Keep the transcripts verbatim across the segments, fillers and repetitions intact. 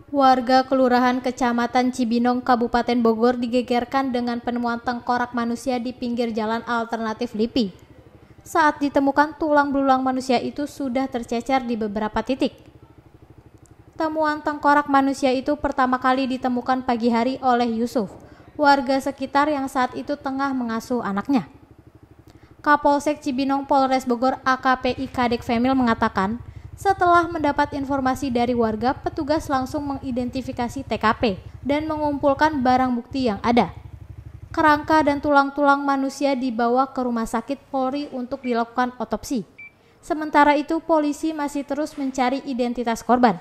Warga Kelurahan Kecamatan Cibinong, Kabupaten Bogor digegerkan dengan penemuan tengkorak manusia di pinggir jalan alternatif Lipi. Saat ditemukan, tulang belulang manusia itu sudah tercecer di beberapa titik. Temuan tengkorak manusia itu pertama kali ditemukan pagi hari oleh Yusuf, warga sekitar yang saat itu tengah mengasuh anaknya. Kapolsek Cibinong Polres Bogor A K P I Kadek Femil mengatakan, setelah mendapat informasi dari warga, petugas langsung mengidentifikasi T K P dan mengumpulkan barang bukti yang ada. Kerangka dan tulang-tulang manusia dibawa ke Rumah Sakit Polri untuk dilakukan otopsi. Sementara itu, polisi masih terus mencari identitas korban.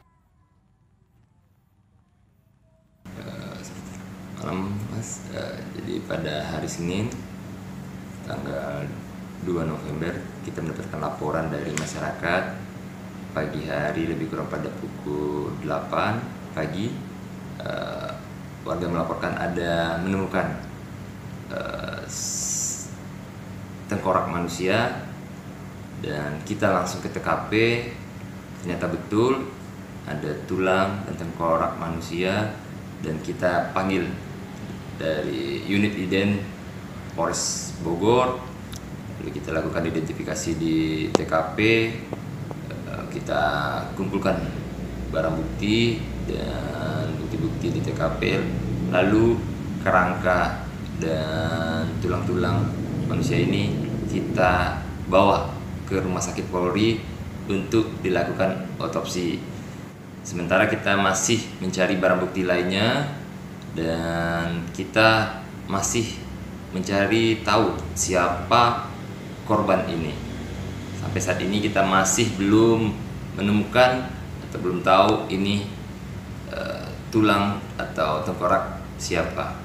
Malam Mas, uh, jadi pada hari Senin tanggal dua November kita mendapatkan laporan dari masyarakat pagi hari lebih kurang pada pukul delapan pagi. uh, warga melaporkan ada menemukan uh, tengkorak manusia dan kita langsung ke T K P. Ternyata betul ada tulang dan tengkorak manusia dan kita panggil dari unit Iden Polres Bogor. Lalu kita lakukan identifikasi di T K P, kita kumpulkan barang bukti dan bukti-bukti di T K P, lalu kerangka dan tulang-tulang manusia ini kita bawa ke Rumah Sakit Polri untuk dilakukan otopsi. Sementara kita masih mencari barang bukti lainnya dan kita masih mencari tahu siapa korban ini. Sampai saat ini kita masih belum menemukan atau belum tahu ini uh, tulang atau tengkorak siapa.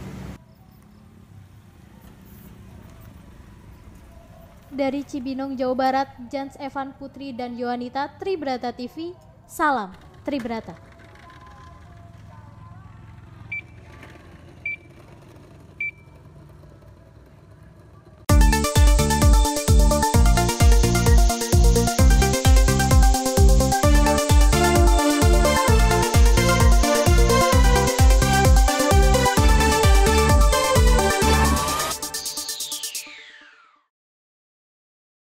Dari Cibinong, Jawa Barat, Jans Evan Putri dan Yohanita, Tribrata T V, salam Tribrata.